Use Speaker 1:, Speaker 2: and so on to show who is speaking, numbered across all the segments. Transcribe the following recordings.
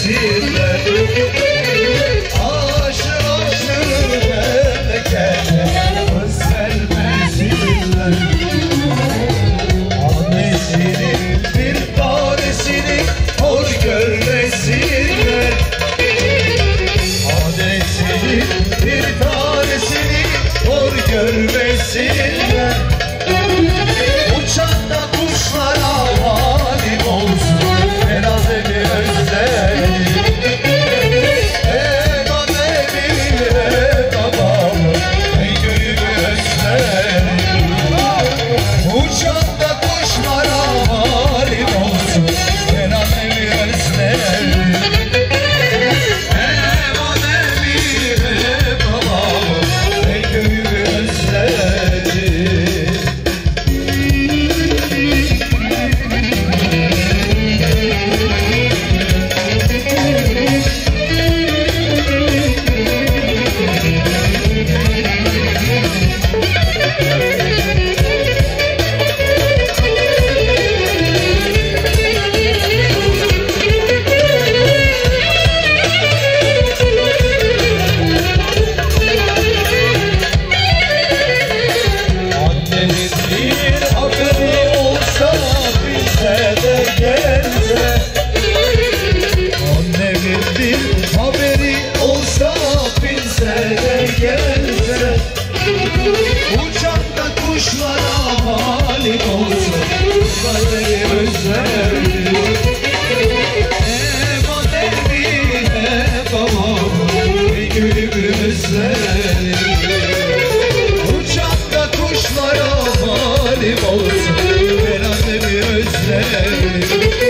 Speaker 1: görmesinler. Aşık aşık memlekete kız vermesinler. Annesinin bir tanesini hor görmesinler. Annesinin bir tanesini hor görmesinler. Uçan da kuşlara halim olsun, el alemi özlerim. Hem annemi hem babamı, ey gönlümü özlerim. Uçan da kuşlara halim olsun, el alemi özlerim. Hem annemi hem babamı, ey gönlümü özlerim. Haberi olsa bilse de gelse, uçakta kuşlara halim olsun, kuşları özlerim. Hem annemi hem babamı, ey gülümü özlerim. Uçakta kuşlara halim olsun, ben annemi özlerim.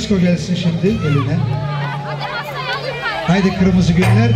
Speaker 2: Disko gelsin şimdi eline. Haydi kırmızı günler.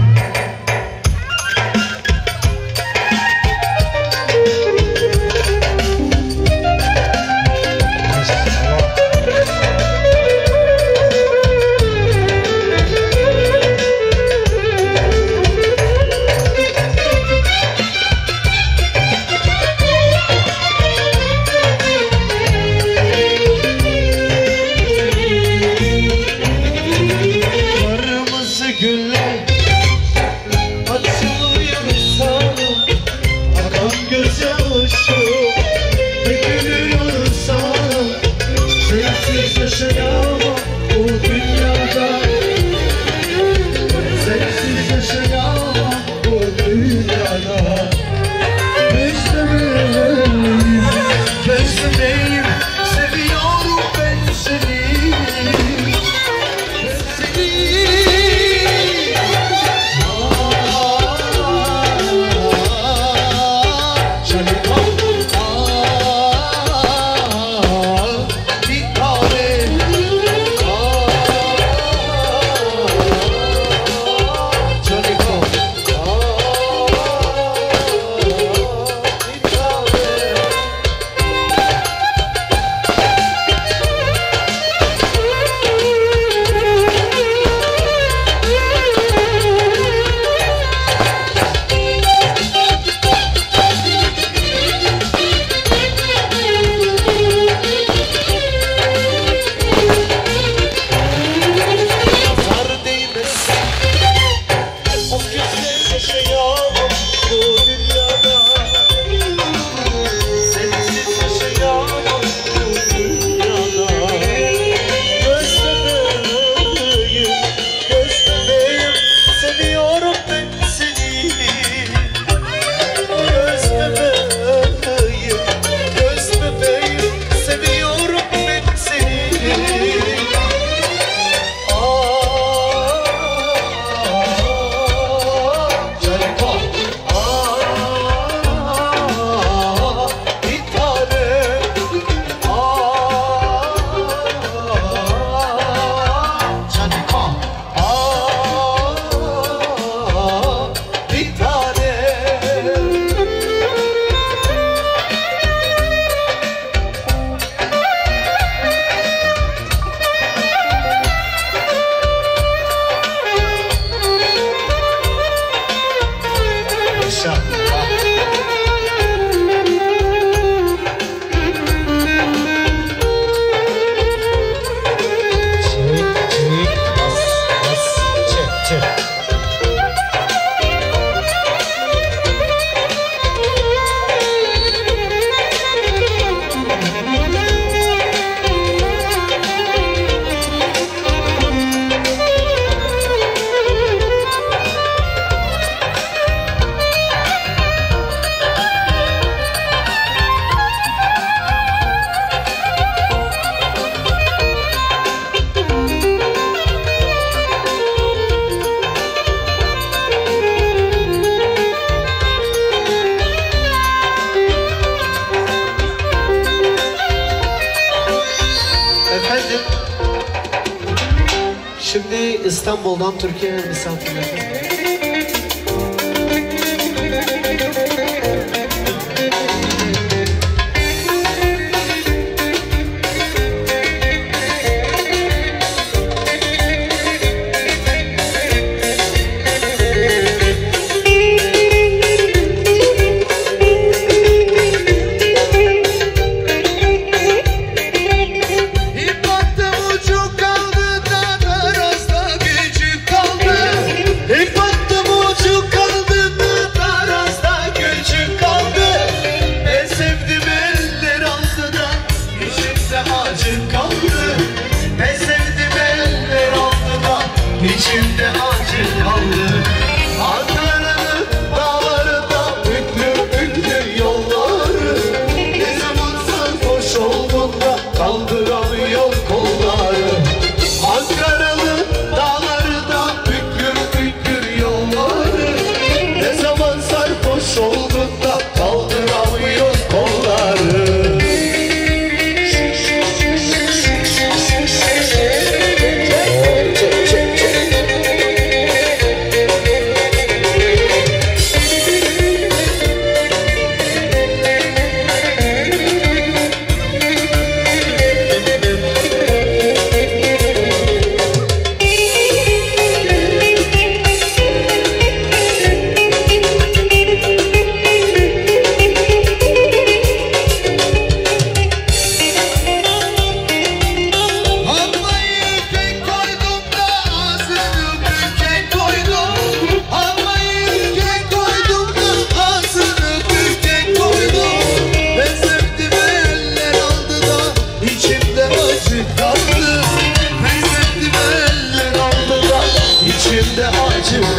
Speaker 3: Şimdi İstanbul'dan Türkiye'ye misafirlerimiz.
Speaker 1: İlk baktım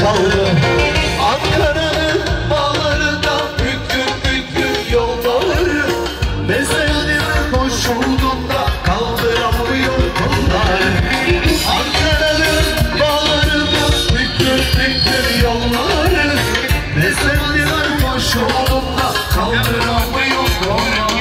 Speaker 1: kaldı. Ankara'nın bağlarında büklüm yolları, mezelimin koşulduğunda kaldıramıyor kollar. Ankara'nın bağlarında büklüm yolları, mezelimin koşulduğunda kaldıramıyor kollar.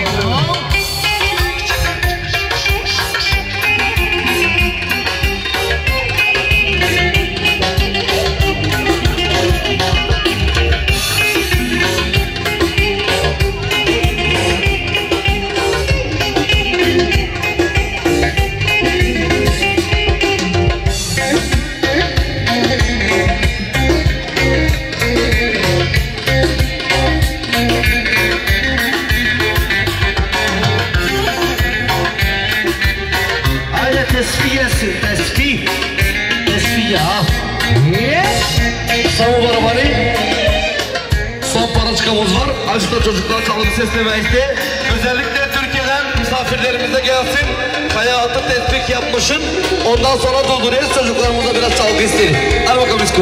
Speaker 1: Son barabari, son paraçkamız var. Açıkta çocuklar çalgı seslemeydi. Özellikle Türkiye'den misafirlerimize gelsin. Hayatı tespih yapmışın. Ondan sonra durduruyoruz, çocuklarımıza biraz çalgı isteyin. Hadi bakalım Misko.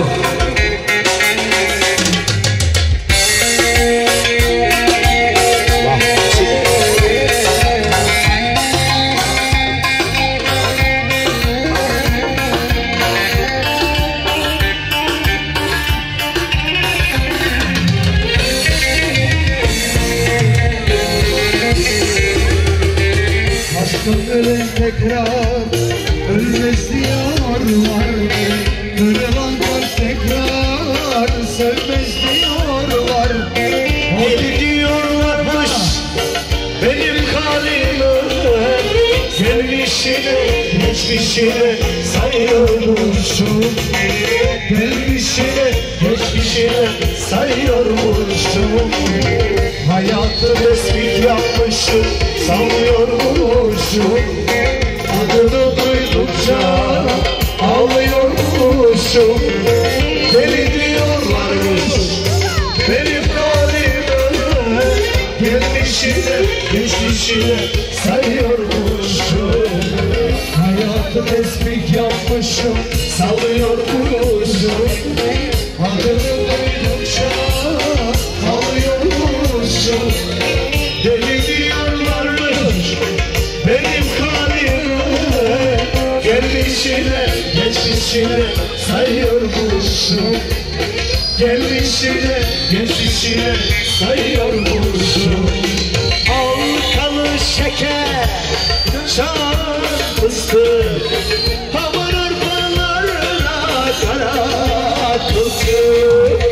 Speaker 2: Ölen tekrar ölmez diyorlar, kırılan kalp tekrar sevmez diyorlar.
Speaker 1: Ne diyorlarmış benim halime, gelmişine geçmişine sayıyormuşum. Gelmişine geçmişine sayıyormuşum. Hayatı tesbih yapmışım, sallıyormuşum. Adını duydukça ağlıyormuşum. Deli diyorlarmış benim halime, gelmişine geçmişine sayıyormuşum. Hayatı tesbih yapmışım, sallıyormuşum. Adını duydukça ağlıyormuşum. Deli diyorlarmış benim halime, gelmişine geçmişine sayıyormuşum. Gelmişine geçmişine sayıyormuşum. Halkalı şeker, çam fıstık, hamur arpalarına kara kılsın.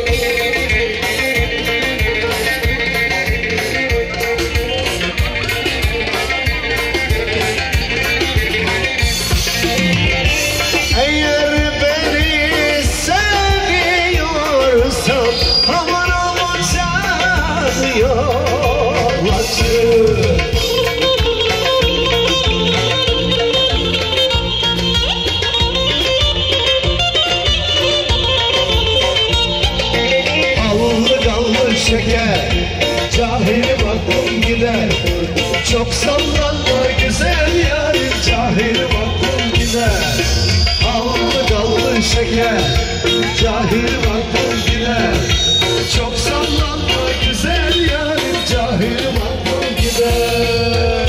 Speaker 1: Şeker, cahilim aklım gider. Çok sallanma güzel yarim, cahilim aklım gider. Allı gallı şeker, cahilim aklım gider. Çok sallanma güzel yarim, cahilim aklım gider.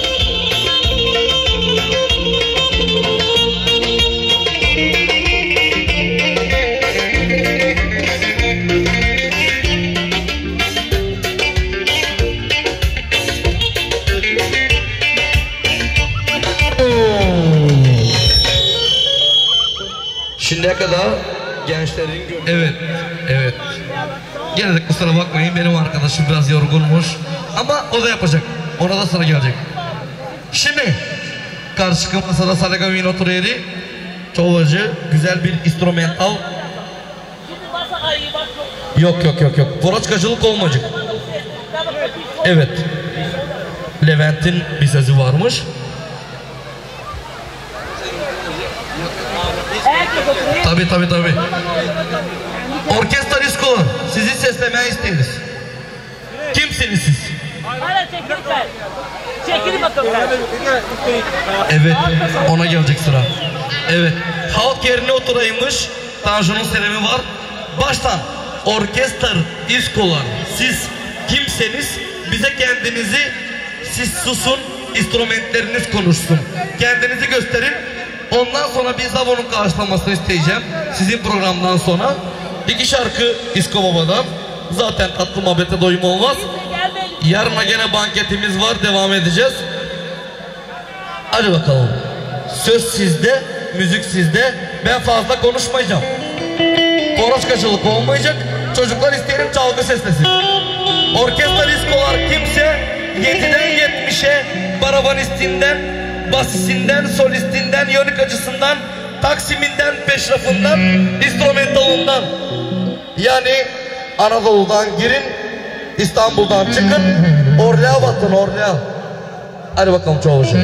Speaker 1: Şimdiye kadar gençlerin evet. Gene de kusura bakmayın, benim arkadaşım biraz yorgunmuş. Ama o da yapacak. Ona da sıra gelecek. Şimdi karşı masada Sarıgavin oturuyordu. Çovacı güzel bir instrumental. Yok. Voroçkacılık olmayacak. Evet. Levent'in bir sözü varmış. Tabii. Orkestra diskolar, sizi seslemeye isteriz. Kimsiniz siz?
Speaker 4: Çekilin bakalım.
Speaker 1: Evet, ona gelecek sıra. Evet, halk yerine oturaymış. Tanju'nun sebebi var. baştan orkestra, diskolar, siz kimseniz bize kendinizi, siz susun, instrumentleriniz konuşsun. Kendinizi gösterin. Ondan sonra bir Zavon'un karşılamasını isteyeceğim. Sizin programdan sonra. 2 şarkı Disko Baba'dan. Zaten tatlı muhabbete doyum olmaz. Yarına gene banketimiz var. Devam edeceğiz. Hadi bakalım. Söz sizde, müzik sizde. Ben fazla konuşmayacağım. Koroşkacılık olmayacak. Çocuklar isteyelim çalgı seslesin. Orkestra diskolar kimse 7'den 70'e barabanistinden, basisinden, solistinden, yonikacısından, taksiminden, peşrafından, instrumentalından. Yani Anadolu'dan girin, İstanbul'dan çıkın, Orle'a batın, Orle'a. Hadi bakalım çoğuşun.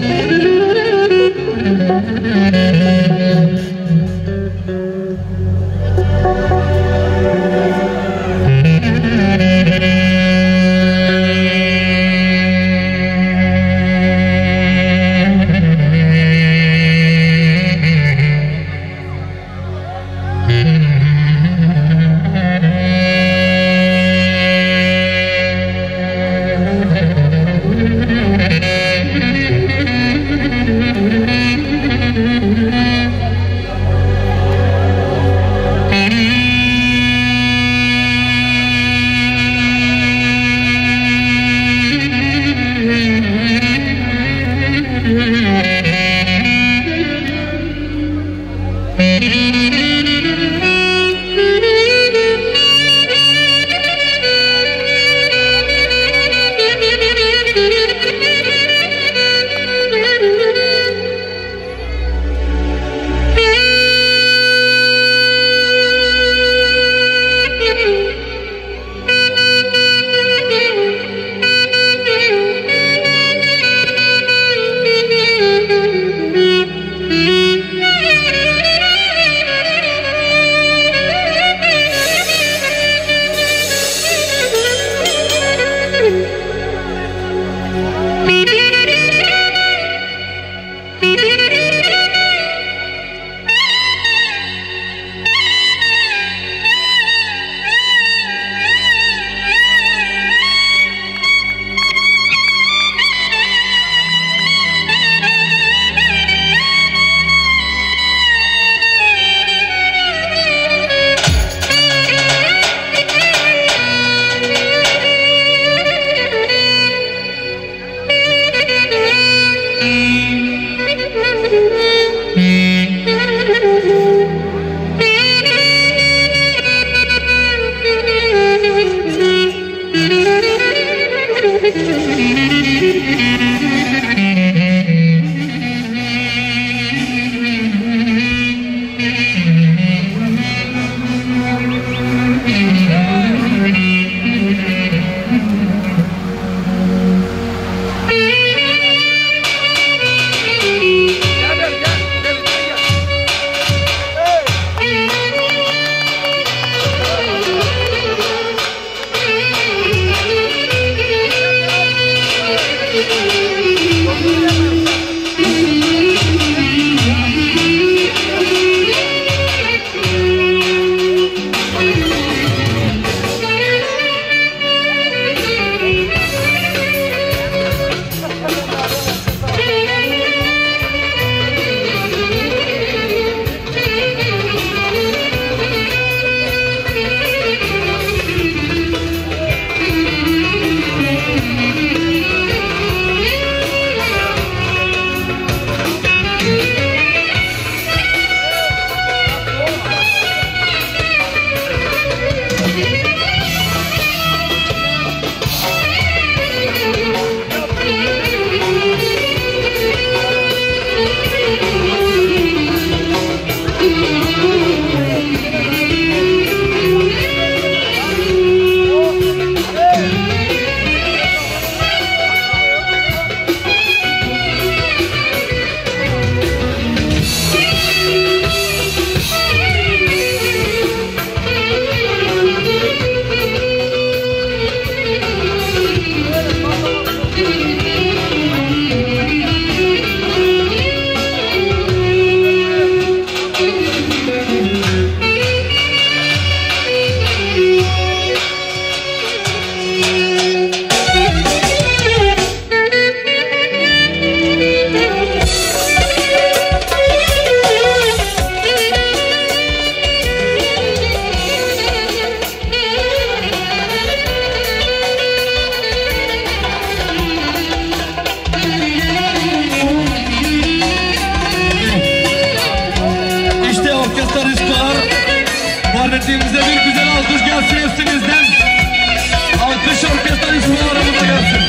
Speaker 1: orkestrist var. Varvetliğimize bir güzel alkış gelsin hepsinizden. Alkış orkestrist var aramıza gelsin.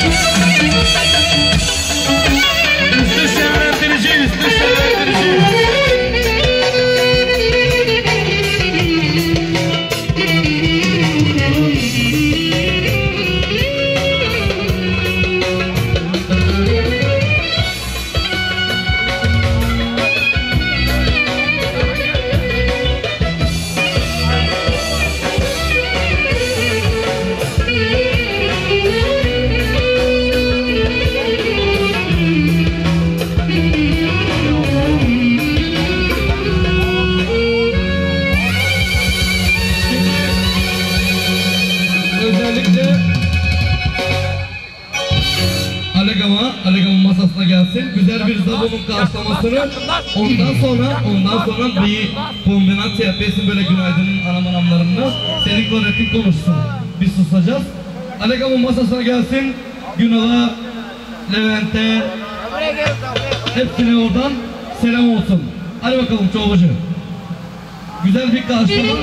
Speaker 1: Üstü şerlendirici, üstü şerlendirici. Alegama masasına gelsin. Güzel bir zabunun karşılamasını. Ondan sonra bir kombinasyon yapıyorsun böyle günaydının anamlarında. Senin öğretim konuşsun. Biz susacağız. Alegama masasına gelsin. Günal'a, Levent'e, hepsine oradan selam olsun. Hadi bakalım çoğucu. Güzel bir karşılama.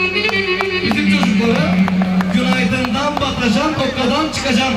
Speaker 1: Bizim çocuklara günaydından bakacan, tokadan çıkacan.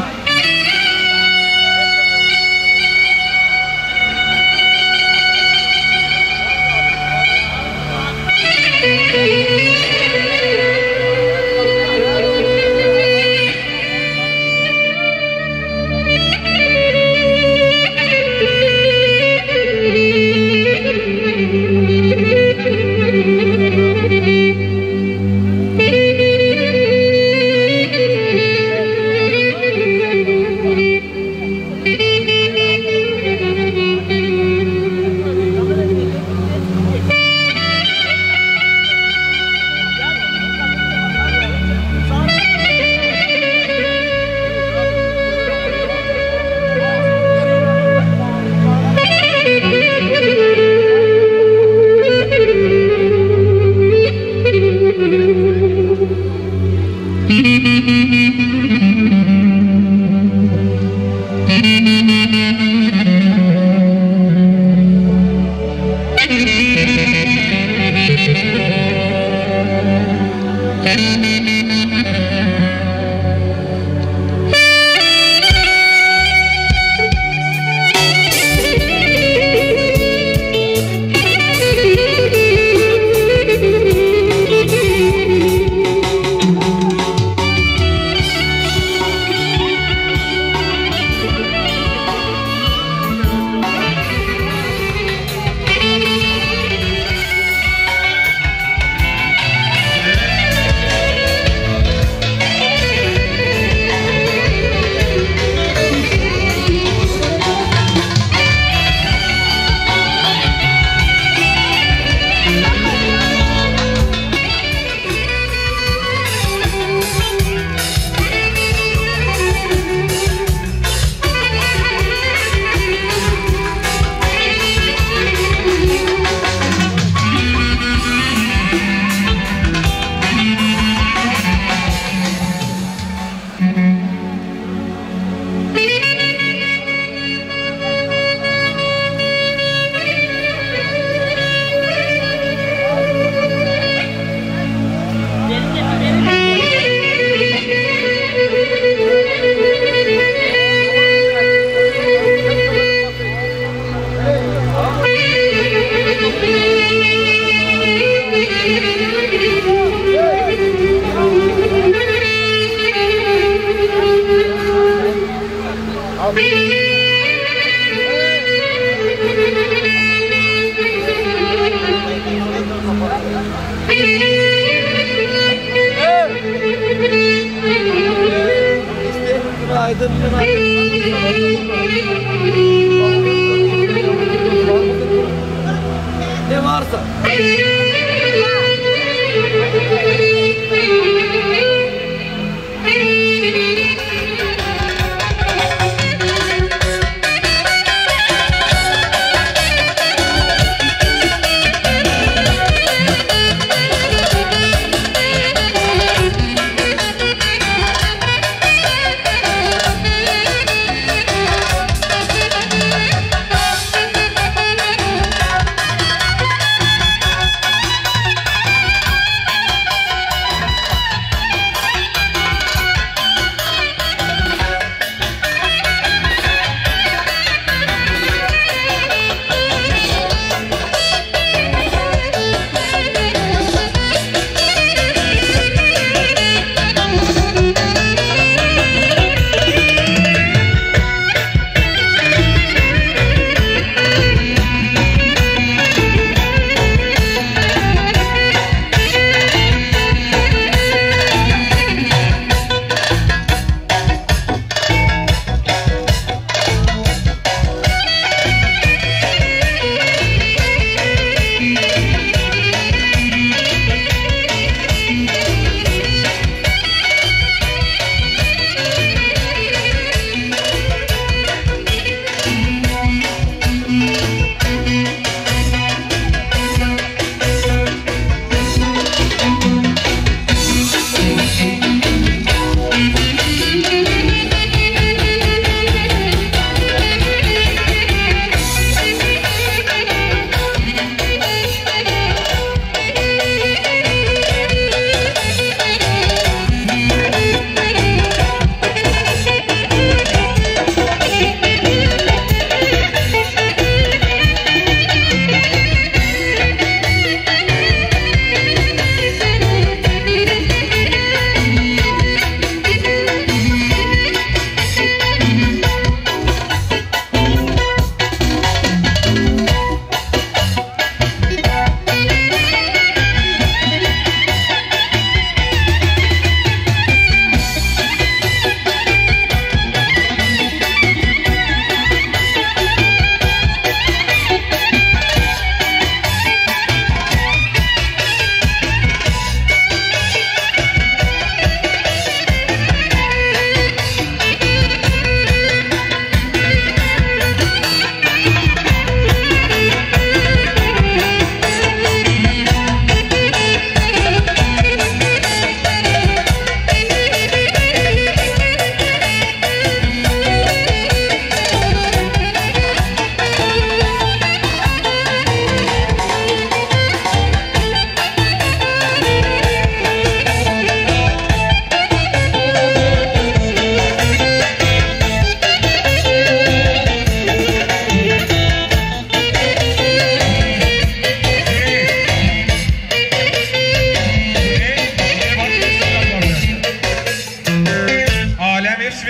Speaker 4: Ne varsa.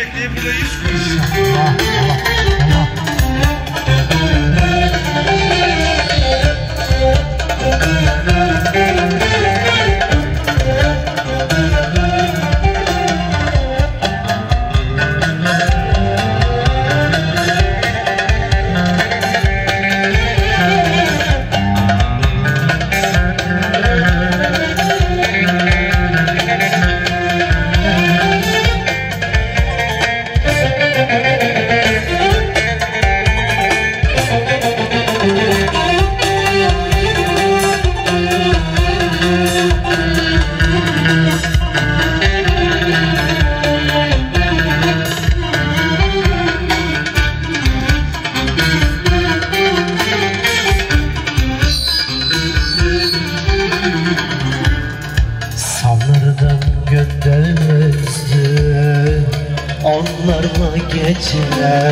Speaker 4: onlarla geceler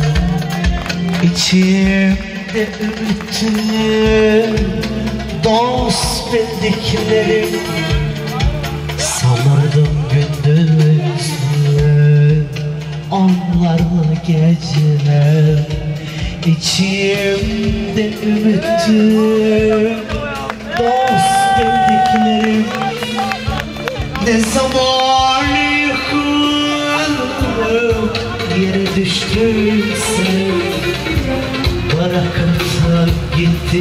Speaker 4: İçimde ümitim dost bildiklerim sanırdım gündüzlü onlarla geceler İçimde ümitim dost bildiklerim ne zaman yıkılıp yere düştüyse bırakıp da gitti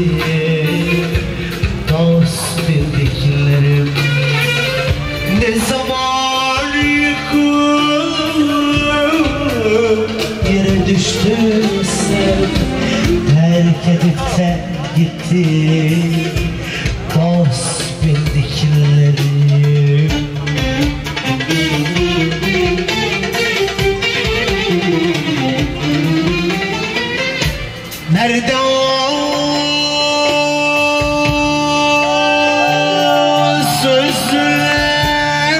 Speaker 4: dost bildiklerim ne zaman yıkılıp yere düştüyse terk edip de gitti dost bildiklerim. Nerede o sözler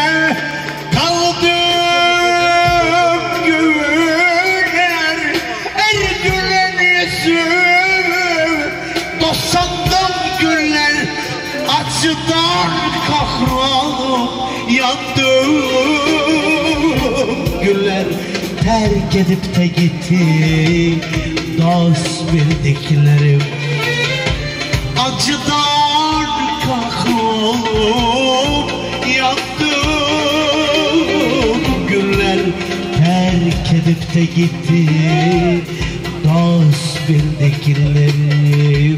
Speaker 4: kaldım güler her gülen yüzüm dost sandım güller acıdan kahrolup yandım güller terk edip de gitti dost bildiklerim acıdan kahrolup yandım güller terk edip de gitti dost bildiklerim.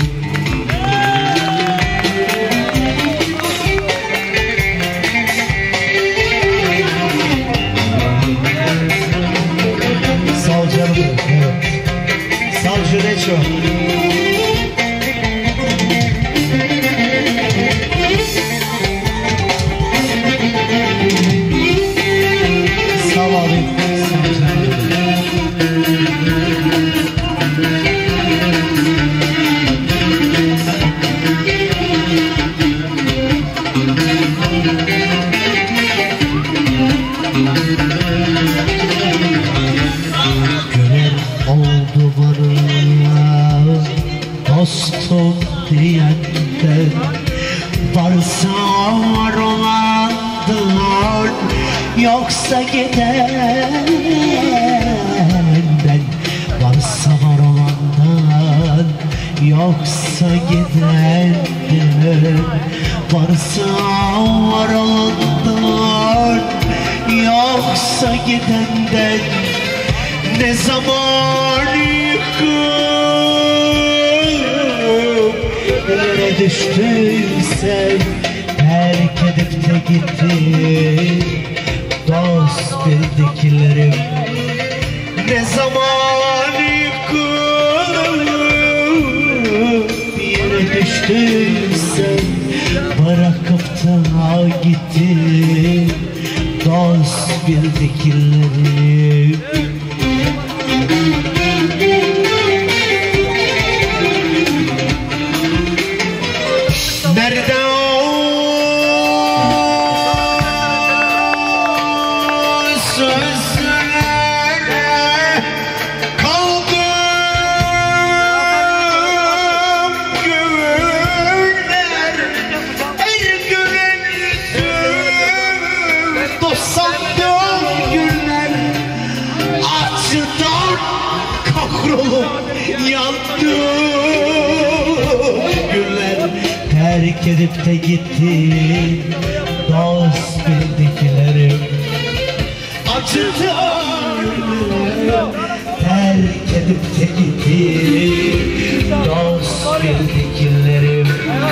Speaker 4: Sağ ol canım. Sağ ol Juneço. Sağ ol abi. Sağ ol canım. Gören oldu bana dostum diyenden varsa var olanlar yoksa gidenden varsa var olandan yoksa gidenden varsa var olandan yoksa gidenden ne zaman yıkıp yere düştüysem terk edip de gitti dost bildiklerim ne zaman yıkıp yere düştüysem bırakıp da gitti dost bildiklerim. Nerede o sözler kaldım güller her gülen yüzüm dost sandım güller kahrolup yandım. Günler terk edip de gitti dost bildiklerim. Acıdı terk edip de gitti dost bildiklerim.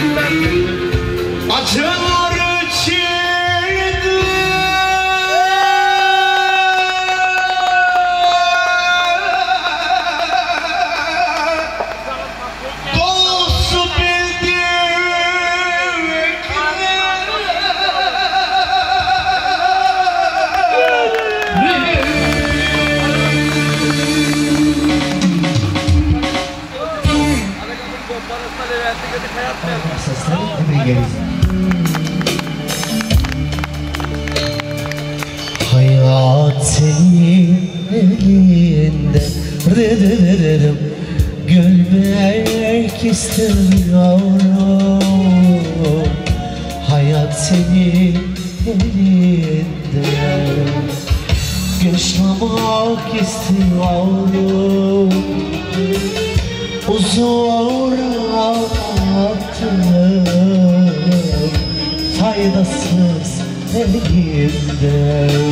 Speaker 4: Acılar içinde dost hayat senin elinde, gülmek istemiyorum. Hayat senin elinde, yaşamak istiyorum. Uzun attım, faydasız elimde.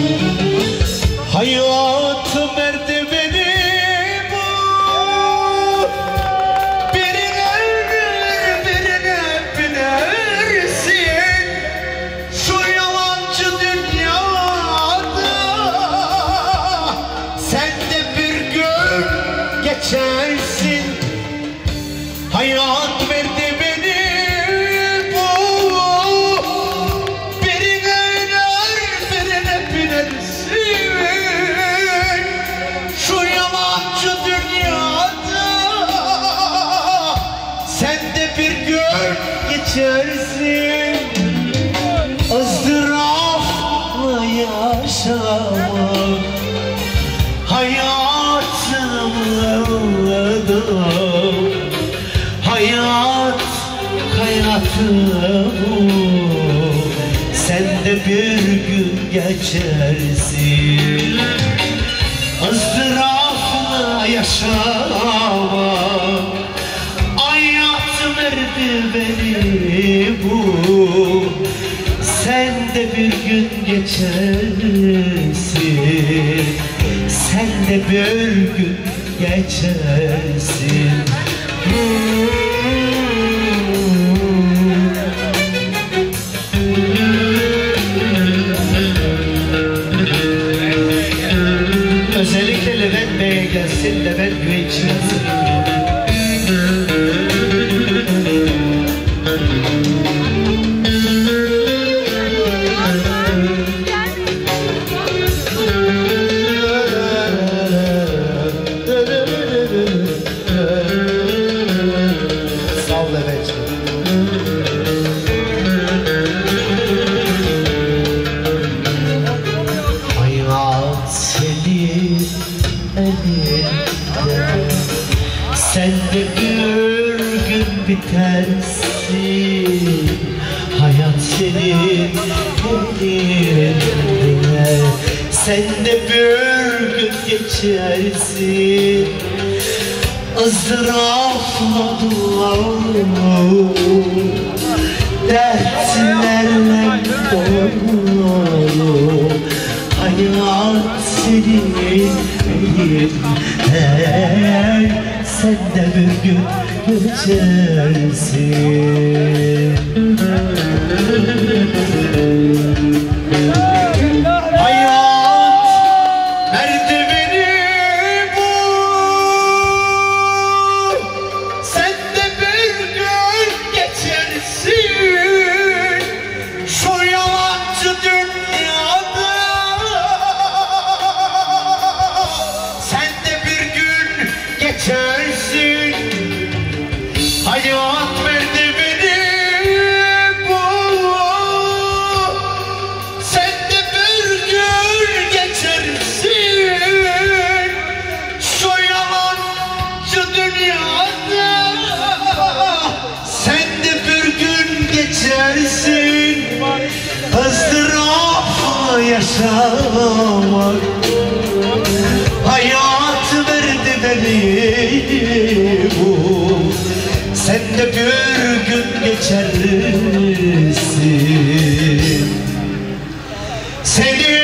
Speaker 4: Hayat merdiveni bu, birine binersin. Şu yalancı dünyada sen de bir gün geçersin. Hayat merdiveni bu, birine binersin. Şu yalancı dünyada sen de bir gün geçersin. ızdırapla yaşamak hayatımda. Hayatı bu, sen de bir gün geçersin. ızdırapla yaşamak hayat merdiveni bu, sen de bir gün geçersin. Sen de bir gün geçersin. Özellikle Levent Bey'e gelsin, Levent Güvenç yazsın. Sağ ol Levent'ciğim. Hayat senin elinde, sen de bir gün bitersin. Hayat senin elinde, sen de bir gün geçersin. ızdırapla dolu, dertlerle dolu. Hayat senin elinde, sen de bir gün geçersin. Hayat merdiveni bu, sen de bir gün geçersin. Şu yalancı dünyada sen de bir gün geçersin. Hayat merdiveni bu, sen de bir gün geçersin. Şu yalancı dünyada sen de bir gün geçersin. ızdırapla yaşamak hayat merdiveni sevdiğim bu. Sen de bir gün geçersin. Seni de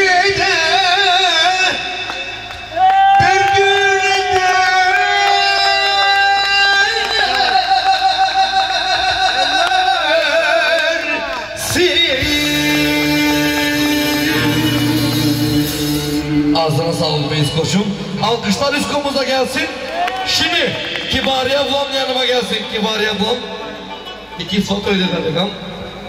Speaker 4: bir gün edersin.
Speaker 1: Ağzına sağlık be İskoç'um. Alkışlar İsko'muza gelsin. Şimdi Kibariye ablam yanıma gelsin. Kibariye ablam. İki foto ödedik am.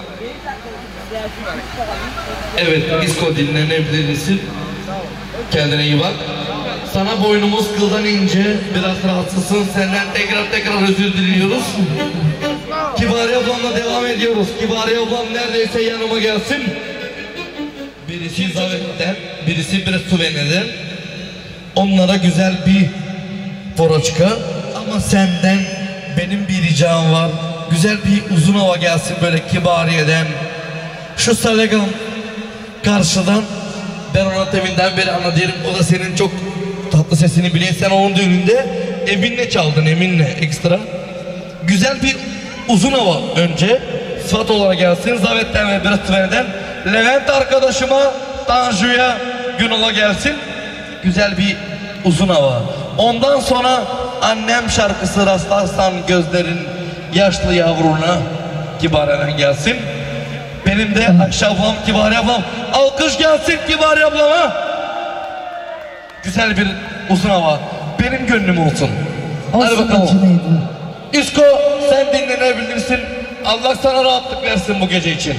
Speaker 1: Evet İsko dinlenebilirsin. Kendine iyi bak. Sana boynumuz kıldan ince. Biraz rahatsızsın. Senden tekrar özür diliyoruz. Kibariye ablamla devam ediyoruz. Kibariye ablam neredeyse yanıma gelsin. Birisi Zavet'ten, birisi Brestovene'den. Onlara güzel bir poroçka. Ama senden benim bir ricam var. Güzel bir uzun hava gelsin böyle Kibariye'den. Şu Salegam karşıdan, ben ona teminden beri anladım. O da senin çok tatlı sesini biliyor. Sen onun düğününde Emin'le çaldın, Emin'le ekstra. Güzel bir uzun hava önce. Sıfat olarak gelsin. Zavet'ten ve Brestovene'den. Levent arkadaşıma, Tanju'ya, Günol'a gelsin. Güzel bir uzun hava. Ondan sonra annem şarkısı rastlarsan gözlerin yaşlı yavruna Kibariye'den gelsin. Benim de Ayşe ablam, Kibariye ablam. Alkış gelsin Kibariye ablama. Güzel bir uzun hava. Benim gönlüm olsun. Hadi bakalım. İsko sen dinlenebilirsin. Allah sana rahatlık versin bu gece için.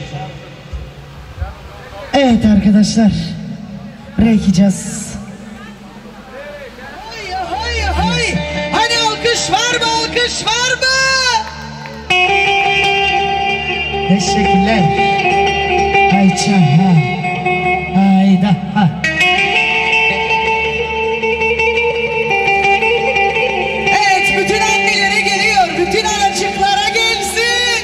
Speaker 5: Evet arkadaşlar, bırakacağız. Hay. Hani alkış var mı? Alkış var mı? Teşekkürler. Hayça ha. Hayda ha. Evet, bütün annelere geliyor. Bütün anacıklara gelsin.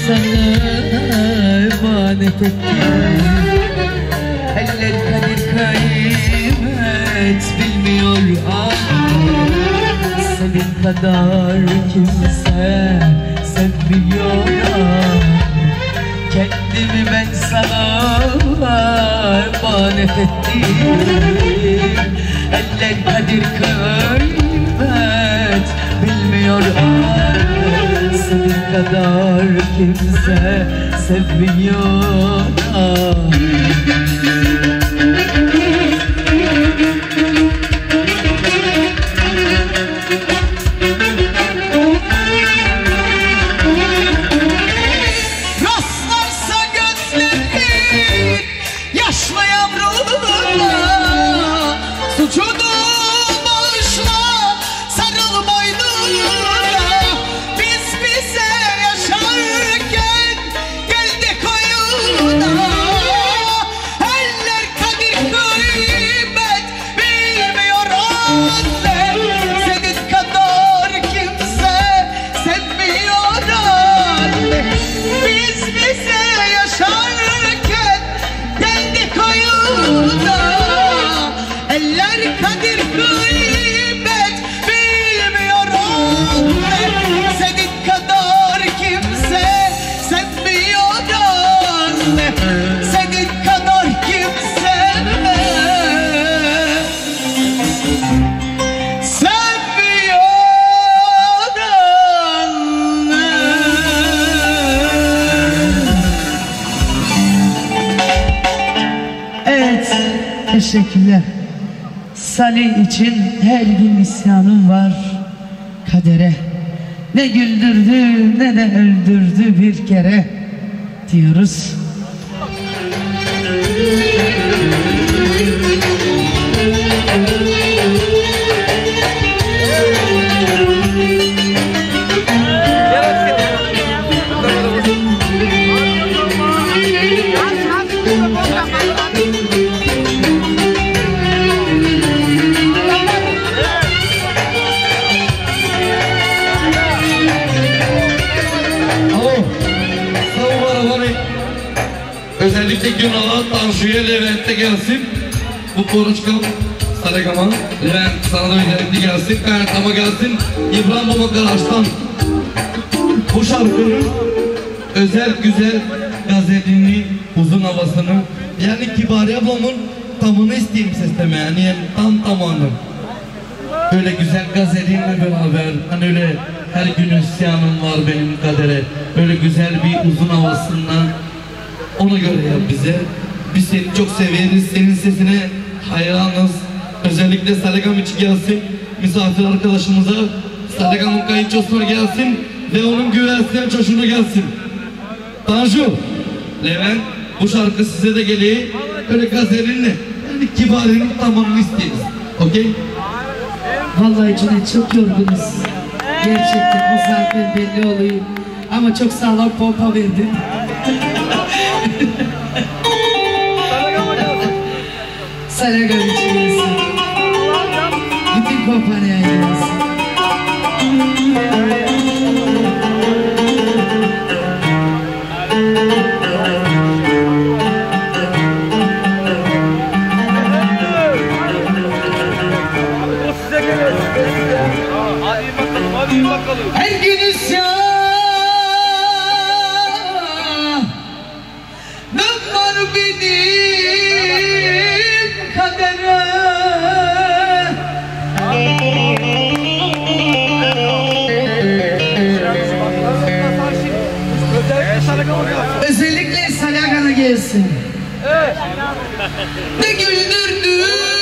Speaker 5: sana emanet ettim. Eller kadir kıymet bilmiyor senin kadar kimse sevmiyor. Kendimi ben sana emanet ettim. Eller kadir kıymet bilmiyor senin kadar kimse sevmiyor.
Speaker 6: Rastlarsa gözlerin yaşlı yavruna, suçunu bağışla, sarıl boynuna. Biz bize yaşarken geldik oyuna. Eller kadir kıymet bilmiyor anne, senin kadar kimse sevmiyor anne. Biz bize yaşarken geldik oyuna. Eller kadir kıymet bilmiyor anne, senin kadar kimse sevmiyor anne. Senin kadar kimse sevmiyor anne.
Speaker 5: Evet, teşekkürler. Salih için her gün isyanım var kadere. Ne güldürdü ne de öldürdü bir kere diyoruz.
Speaker 1: Özellikle Günal'a, Tanju'ya, Levent'e gelsin. Bu poruçkam Saregama, Levent sana da özellikle gelsin. Kaynatama gelsin. İbrahim Baba Karaş'tan bu şarkının özel güzel gazelini, uzun havasını, yani Kibari ablamın tamını isteyeyim sesleme, yani tam tamamını. Böyle güzel gazelinle beraber, hani öyle her gün isyanım var benim kadere. Öyle güzel bir uzun havasından ona göre yap bize. Biz seni çok severiz, senin sesine hayranız. Özellikle Saregam için gelsin, misafir arkadaşımıza Saregam'ın kayınçosuna gelsin ve onun güvensinden çocuğuna gelsin. Tanju, Levent, bu şarkı size de geliyor. Öyle gazelinle, yani Kibari'nin tamamını isteyiz. Okey?
Speaker 5: Vallahi Cüneyt çok yorgunuz. Gerçekten o zaten belli oluyor. Ama çok sağlam pompa verdin. Saregam için gelsin. Bütün kompanyaya gelsin.
Speaker 6: Her gün isyanım var benim kadere.
Speaker 5: Özellikle Saregama gelsin.
Speaker 6: Ne güldürdü,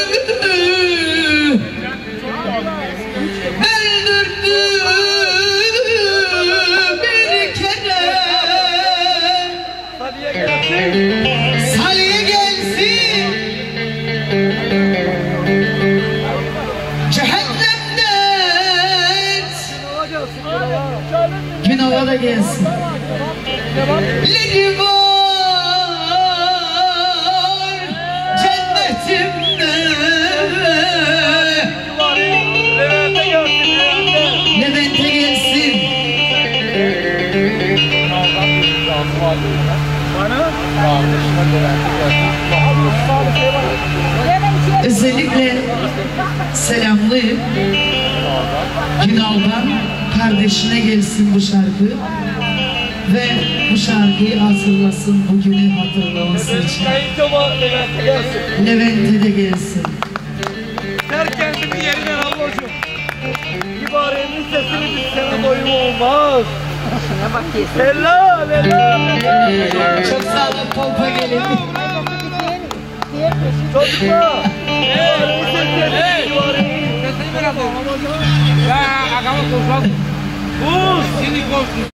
Speaker 6: öldürdü bir kere. Salih'e gelsin, cehennemden
Speaker 5: Günal'a da gelsin.
Speaker 6: leri var cennetimde.
Speaker 5: Levent'e gelsin. Özellikle selamlıyım. Günal'dan kardeşine gelsin bu şarkı ve bu şarkıyı hazırlasın bugünü hatırlaması için. Levent'e de gelsin.
Speaker 7: Ter kendimi yerine ablacığım. İbarenin sesini düşsene doyum olmaz. Helal helal.
Speaker 5: Çok sağ olun, pompa gelin.
Speaker 7: Çocuklar. Ya acabamos con